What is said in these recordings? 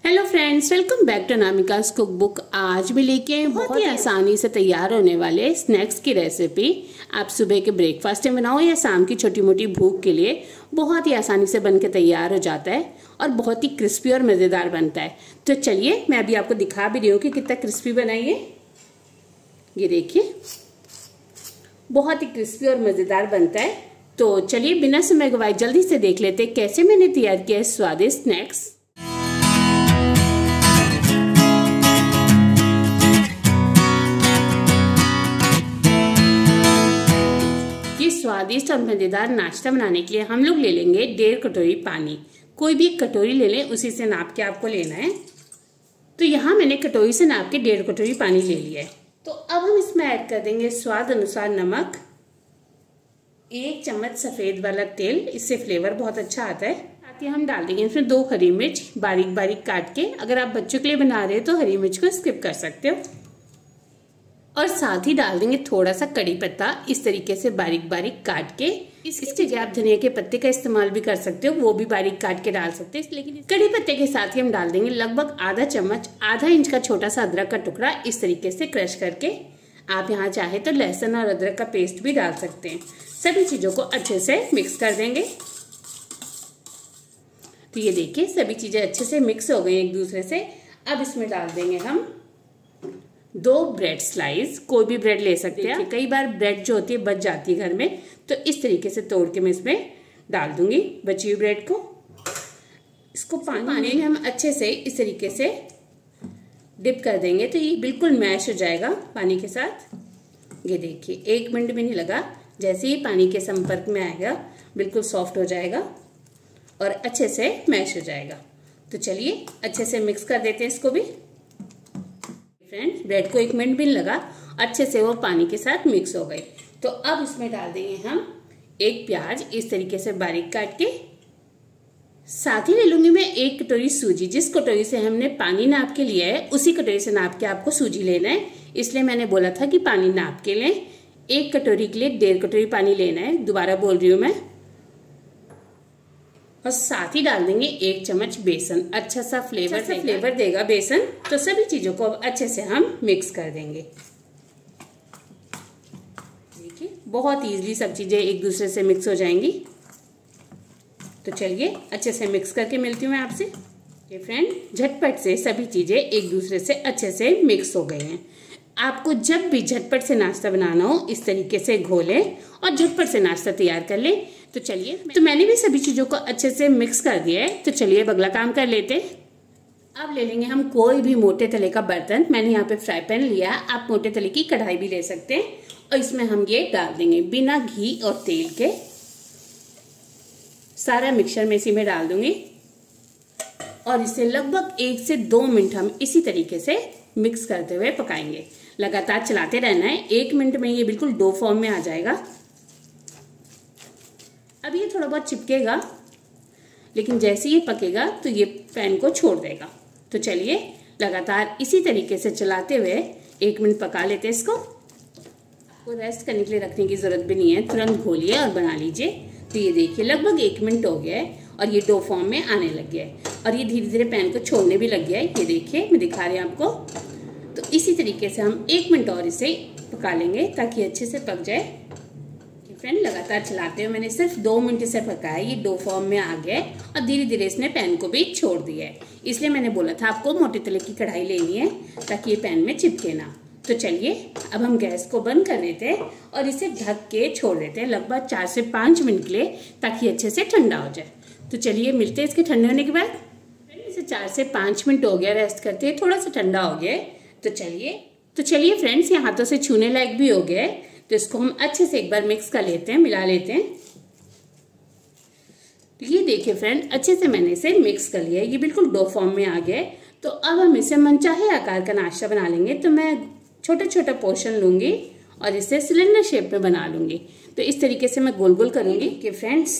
Hello friends, welcome back to Anamika's cook book. आज भी लेके आए बहुत ही आसानी से तैयार होने वाले स्नैक्स की रेसिपी। आप सुबह के ब्रेकफास्ट में बनाओ या शाम की छोटी मोटी भूख के लिए बहुत ही आसानी से बन के तैयार हो जाता है और बहुत ही क्रिस्पी और मज़ेदार बनता है। तो चलिए मैं अभी आपको दिखा भी रही हूँ कि कितना क्रिस्पी बनाइए। ये देखिए बहुत ही क्रिस्पी और मज़ेदार बनता है। तो चलिए बिना समय गवाए जल्दी से देख लेते हैं कैसे मैंने तैयार किया है स्वादिष्ट स्नैक्स। स्वादिष्ट और मजेदार नाश्ता बनाने के लिए हम लोग ले लेंगे 1.5 कटोरी पानी। कोई भी कटोरी ले लें, उसी से नाप के आपको लेना है। तो यहाँ मैंने कटोरी से नाप के 1.5 कटोरी पानी ले लिया है। तो अब हम इसमें ऐड कर देंगे स्वाद अनुसार नमक, 1 चम्मच सफेद वाला तेल, इससे फ्लेवर बहुत अच्छा आता है। साथ ही हम डाल देंगे इसमें 2 हरी मिर्च बारीक बारीक काट के। अगर आप बच्चों के लिए बना रहे हो तो हरी मिर्च को स्किप कर सकते हो। और साथ ही डाल देंगे थोड़ा सा कड़ी पत्ता, इस तरीके से बारीक बारीक काट के। इसकी जगह आप धनिया के पत्ते का इस्तेमाल भी कर सकते हो, वो भी बारीक काट के डाल सकते हैं। लेकिन कड़ी पत्ते के साथ ही हम डाल देंगे लगभग आधा चम्मच, आधा इंच का छोटा सा अदरक का टुकड़ा, इस तरीके से क्रश करके। आप यहाँ चाहे तो लहसुन और अदरक का पेस्ट भी डाल सकते हैं। सभी चीजों को अच्छे से मिक्स कर देंगे। तो ये देखिए सभी चीजें अच्छे से मिक्स हो गई एक दूसरे से। अब इसमें डाल देंगे हम 2 ब्रेड स्लाइस। कोई भी ब्रेड ले सकते हैं। कई बार ब्रेड जो होती है बच जाती है घर में, तो इस तरीके से तोड़ के मैं इसमें डाल दूंगी बची हुई ब्रेड को। इसको पानी में हम अच्छे से इस तरीके से डिप कर देंगे तो ये बिल्कुल मैश हो जाएगा पानी के साथ। ये देखिए 1 मिनट भी नहीं लगा, जैसे ही पानी के संपर्क में आएगा बिल्कुल सॉफ्ट हो जाएगा और अच्छे से मैश हो जाएगा। तो चलिए अच्छे से मिक्स कर देते हैं इसको भी। फ्रेंड्स ब्रेड को 1 मिनट भी नहीं लगा, अच्छे से वो पानी के साथ मिक्स हो गई। तो अब इसमें डाल देंगे हम 1 प्याज, इस तरीके से बारीक काट के। साथ ही ले लूंगी मैं 1 कटोरी सूजी। जिस कटोरी से हमने पानी नाप के लिया है उसी कटोरी से नाप के आपको सूजी लेना है, इसलिए मैंने बोला था कि पानी नाप के लें। 1 कटोरी के लिए 1.5 कटोरी पानी लेना है, दोबारा बोल रही हूँ मैं। और साथ ही डाल देंगे 1 चम्मच बेसन, अच्छा सा फ्लेवर देगा बेसन। तो सभी चीजों को अब अच्छे से हम मिक्स कर देंगे। देखिए बहुत इजीली सब चीजें एक दूसरे से मिक्स हो जाएंगी। तो चलिए अच्छे से मिक्स करके मिलती हूँ मैं आपसे। ये फ्रेंड झटपट से सभी चीजें एक दूसरे से अच्छे से मिक्स हो गए हैं। आपको जब भी झटपट से नाश्ता बनाना हो इस तरीके से घोलें और झटपट से नाश्ता तैयार कर लें। तो चलिए तो मैंने भी सभी चीजों को अच्छे से मिक्स कर दिया है। तो चलिए अब अगला काम कर लेते हैं। अब ले लेंगे हम कोई भी मोटे तले का बर्तन। मैंने यहाँ पे फ्राई पैन लिया, आप मोटे तले की कढ़ाई भी ले सकते हैं। और इसमें हम ये डाल देंगे बिना घी और तेल के सारा मिक्सचर में इसी में डाल दूंगी और इसे लगभग 1 से 2 मिनट हम इसी तरीके से मिक्स करते हुए पकाएंगे। लगातार चलाते रहना है, 1 मिनट में ये बिल्कुल डो फॉर्म में आ जाएगा। अब ये थोड़ा बहुत चिपकेगा, लेकिन जैसे ये पकेगा तो ये पैन को छोड़ देगा। तो चलिए लगातार इसी तरीके से चलाते हुए 1 मिनट पका लेते हैं इसको। आपको रेस्ट करने के लिए रखने की जरूरत भी नहीं है, तुरंत घोलिए और बना लीजिए। तो ये देखिए लगभग 1 मिनट हो गया है और ये डो फॉर्म में आने लग गया है और ये धीरे धीरे पैन को छोड़ने भी लग गया है। ये देखिए मैं दिखा रही हूँ आपको। तो इसी तरीके से हम 1 मिनट और इसे पका लेंगे ताकि अच्छे से पक जाए। फ्रेंड लगातार चलाते हुए मैंने सिर्फ 2 मिनट से पकाया, ये डो फॉर्म में आ गया है और धीरे धीरे इसने पैन को भी छोड़ दिया है। इसलिए मैंने बोला था आपको मोटे तले की कढ़ाई लेनी है ताकि ये पैन में चिपके ना। तो चलिए अब हम गैस को बंद कर देते हैं और इसे ढक के छोड़ देते हैं लगभग 4 से 5 मिनट के लिए ताकि अच्छे से ठंडा हो जाए। तो चलिए मिलते हैं इसके ठंडे होने के बाद। इसे 4 से 5 मिनट हो गया रेस्ट करते हैं, थोड़ा सा ठंडा हो गया है। तो चलिए फ्रेंड्स ये हाथों से छूने लायक भी हो गया है। तो इसको हम अच्छे से एक बार मिक्स कर लेते हैं, मिला लेते हैं। तो ये देखिए फ्रेंड अच्छे से मैंने इसे मिक्स कर लिया है, ये बिल्कुल डो फॉर्म में आ गया है। तो अब हम इसे मनचाहे आकार का नाश्ता बना लेंगे। तो मैं छोटा छोटा पोर्शन लूंगी और इसे सिलेंडर शेप में बना लूंगी। तो इस तरीके से मैं गोल गोल करूंगी कि फ्रेंड्स।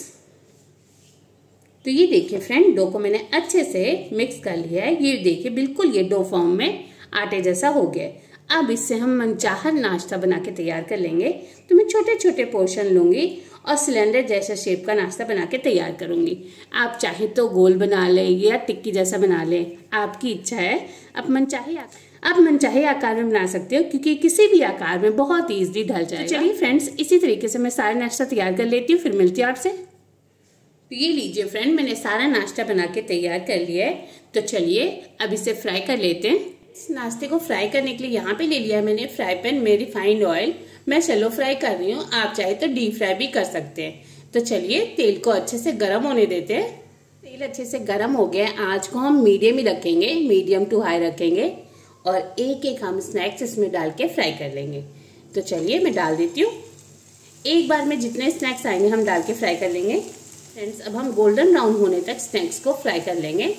तो ये देखिए फ्रेंड डो को मैंने अच्छे से मिक्स कर लिया है। ये देखिए बिल्कुल ये डो फॉर्म में आटे जैसा हो गया है। अब इससे हम मनचाहा नाश्ता बना के तैयार कर लेंगे। तो मैं छोटे छोटे पोर्शन लूंगी और सिलेंडर जैसा शेप का नाश्ता बना के तैयार करूंगी। आप चाहे तो गोल बना लें या टिक्की जैसा बना लें, आपकी इच्छा है। आप मनचाहे आकार में बना सकते हो, क्योंकि किसी भी आकार में बहुत ईजिली ढल जाएगा। तो चलिए फ्रेंड्स, इसी तरीके से मैं सारा नाश्ता तैयार कर लेती हूँ, फिर मिलती हूँ आपसे। तो ये लीजिए फ्रेंड, मैंने सारा नाश्ता बना के तैयार कर लिया है। तो चलिए अब इसे फ्राई कर लेते हैं। इस नाश्ते को फ्राई करने के लिए यहाँ पे ले लिया है मैंने फ्राई पैन में रिफाइंड ऑयल। मैं शैलो फ्राई कर रही हूँ, आप चाहे तो डीप फ्राई भी कर सकते हैं। तो चलिए तेल को अच्छे से गर्म होने देते हैं। तेल अच्छे से गर्म हो गया, आँच को हम मीडियम ही रखेंगे, मीडियम टू हाई रखेंगे और एक एक हम स्नैक्स इसमें डाल के फ्राई कर लेंगे। तो चलिए मैं डाल देती हूँ। एक बार में जितने स्नैक्स आएंगे हम डाल के फ्राई कर लेंगे। फ्रेंड्स, अब हम गोल्डन ब्राउन होने तक स्नैक्स को फ्राई कर लेंगे।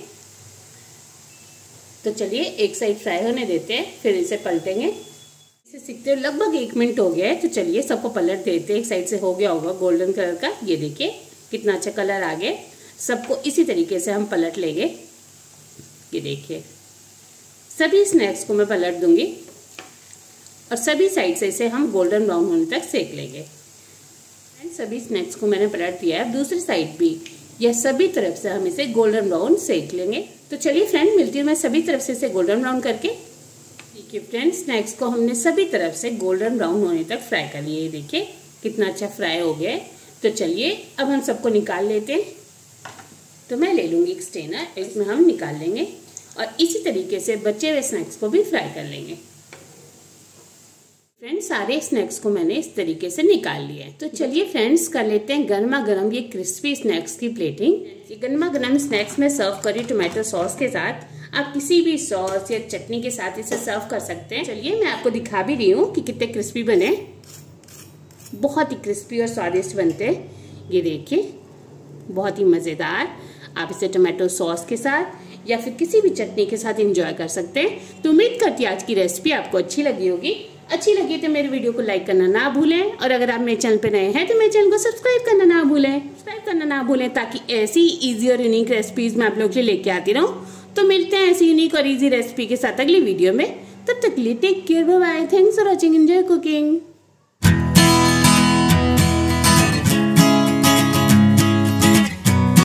तो चलिए एक साइड फ्राई होने देते हैं, फिर इसे पलटेंगे। इसे सीखते हुए लगभग 1 मिनट हो गया है। तो चलिए सबको पलट देते हैं। एक साइड से हो गया होगा गोल्डन कलर का, ये देखिए कितना अच्छा कलर आ गया। सबको इसी तरीके से हम पलट लेंगे। ये देखिए सभी स्नैक्स को मैं पलट दूंगी और सभी साइड से इसे हम गोल्डन ब्राउन होने तक सेक लेंगे। सभी स्नैक्स को मैंने पलट दिया है। अब दूसरी साइड भी या सभी तरफ से हम इसे गोल्डन ब्राउन सेक लेंगे। तो चलिए फ्रेंड, मिलती हूँ मैं सभी तरफ से इसे गोल्डन ब्राउन करके। देखिए फ्रेंड, स्नैक्स को हमने सभी तरफ से गोल्डन ब्राउन होने तक फ्राई कर लिया। देखिए कितना अच्छा फ्राई हो गया है। तो चलिए अब हम सबको निकाल लेते हैं। तो मैं ले लूंगी एक स्ट्रेनर, इसमें हम निकाल लेंगे और इसी तरीके से बचे हुए स्नैक्स को भी फ्राई कर लेंगे। फ्रेंड्स, सारे स्नैक्स को मैंने इस तरीके से निकाल लिया है। तो चलिए फ्रेंड्स, कर लेते हैं गर्मा गर्म ये क्रिस्पी स्नैक्स की प्लेटिंग। ये गर्मा गर्म स्नैक्स में सर्व करी टोमेटो सॉस के साथ। आप किसी भी सॉस या चटनी के साथ इसे सर्व कर सकते हैं। चलिए मैं आपको दिखा भी रही हूँ कि कितने क्रिस्पी बने। बहुत ही क्रिस्पी और स्वादिष्ट बनते हैं। ये देखिए बहुत ही मज़ेदार। आप इसे टोमेटो सॉस के साथ या फिर किसी भी चटनी के साथ एंजॉय कर सकते हैं। तो उम्मीद करती हूँ आज की रेसिपी आपको अच्छी लगी होगी। अच्छी लगी तो मेरे वीडियो को लाइक करना ना भूलें और अगर आप मेरे चैनल पे नए हैं तो मेरे चैनल को सब्सक्राइब करना ना भूलें ताकि ऐसी इजी और यूनिक रेसिपीज मैं आप लोगों के लिए लेके आती रहूँ। तो मिलते हैं ऐसी यूनिक और इजी रेसिपी के साथ अगली वीडियो में। तब तक के लिए take care, bye bye, thanks for watching, enjoy cooking.